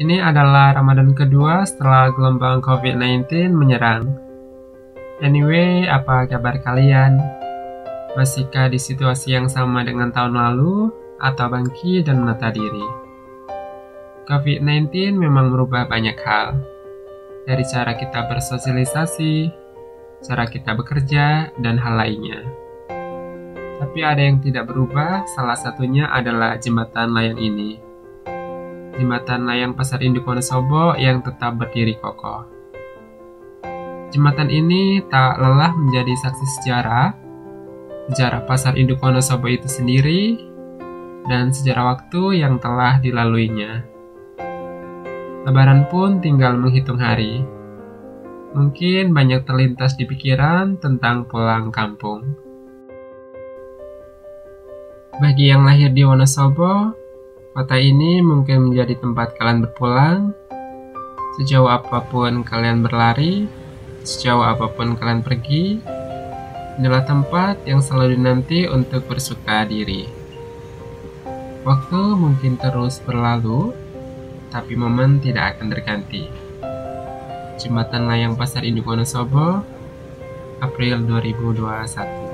Ini adalah Ramadan kedua setelah gelombang COVID-19 menyerang. Anyway, apa kabar kalian? Masihkah di situasi yang sama dengan tahun lalu, atau bangkit dan menata diri? COVID-19 memang merubah banyak hal. Dari cara kita bersosialisasi, cara kita bekerja, dan hal lainnya. Tapi ada yang tidak berubah, salah satunya adalah jembatan layang ini. Jembatan layang Pasar Induk Wonosobo yang tetap berdiri kokoh. Jembatan ini tak lelah menjadi saksi sejarah Pasar Induk Wonosobo itu sendiri, dan sejarah waktu yang telah dilaluinya. Lebaran pun tinggal menghitung hari. Mungkin banyak terlintas di pikiran tentang pulang kampung. Bagi yang lahir di Wonosobo, kota ini mungkin menjadi tempat kalian berpulang. Sejauh apapun kalian berlari, sejauh apapun kalian pergi, inilah tempat yang selalu dinanti untuk bersuka diri. Waktu mungkin terus berlalu, tapi momen tidak akan terganti. Jembatan Layang Pasar Induk Wonosobo, April 2021.